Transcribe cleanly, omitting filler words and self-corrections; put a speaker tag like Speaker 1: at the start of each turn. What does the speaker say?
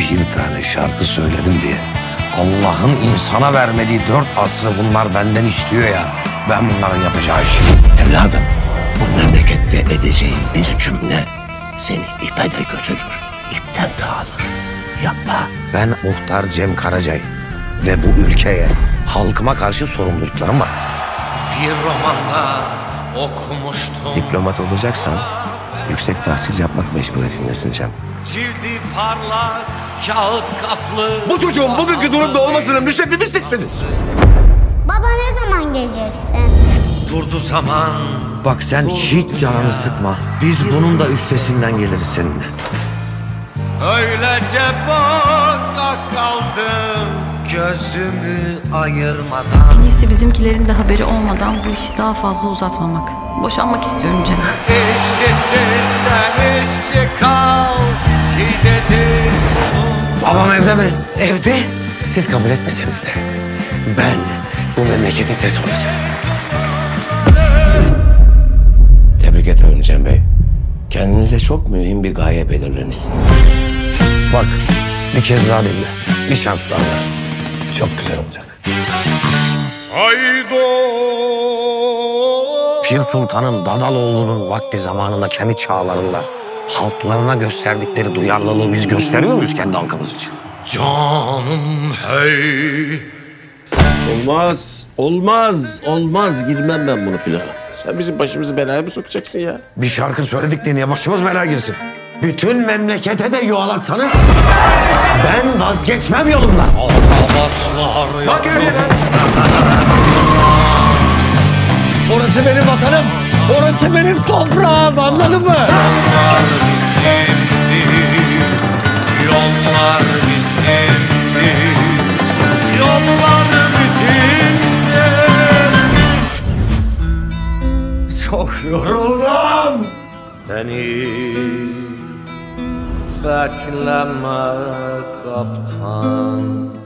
Speaker 1: bir tane şarkı söyledim diye Allah'ın insana vermediği 4 asrı bunlar benden istiyor ya. Ben bunların yapacağı işi.
Speaker 2: Evladım, bu memlekette edeceğin bir cümle seni ipe de götürür, ipten dağılır. Yapma.
Speaker 1: Ben muhtar Cem Karacay ve bu ülkeye, halkıma karşı sorumluluklarım var.
Speaker 3: Bir romanda okumuştum.
Speaker 2: Diplomat olacaksan yüksek tahsil yapmak mecburiyetindesin Cem.
Speaker 3: Cildi parlak, kağıt kaplı.
Speaker 2: Bu çocuğun bugünkü durumda olmasının müsebbibi sizsiniz.
Speaker 4: Baba ne zaman geleceksin?
Speaker 3: Durdu zaman.
Speaker 1: Bak sen hiç canını sıkma. Biz bunun da üstesinden geliriz seninle.
Speaker 3: Öylece baka kaldım, gözümü ayırmadan.
Speaker 5: En iyisi bizimkilerin de haberi olmadan bu işi daha fazla uzatmamak. Boşanmak istiyorum Cem.
Speaker 3: İşçisin sen, işçi kal. Gidelim.
Speaker 1: Babam evde mi? Evde. Siz kabul etmeseniz de ben bu memleketin sesi olacağım.
Speaker 2: Tebrik ederim Cem Bey. Kendinize çok mühim bir gaye belirlemişsiniz.
Speaker 1: Bak bir kez daha dinle. Bir şans daha ver. Çok güzel olacak. Pir Sultan'ın Dadaloğlu'nun vakti zamanında kendi çağlarında halklarına gösterdikleri duyarlılığı biz gösteriyor muyuz kendi halkımız için?
Speaker 3: Canım hey.
Speaker 6: Olmaz. Girmem ben bunu plana. Sen bizim başımızı belaya mı sokacaksın ya?
Speaker 1: Bir şarkı söyledik diye niye başımız belaya girsin? Bütün memlekete de yuvalatsanız ben vazgeçmem yolumdan.
Speaker 3: Bak
Speaker 1: Orası benim vatanım. Orası benim toprağım, anladın mı?
Speaker 3: Yollar bizimdi. Yollar bizimdi.
Speaker 1: Çok yoruldum.
Speaker 3: Beni bekleme kaptan.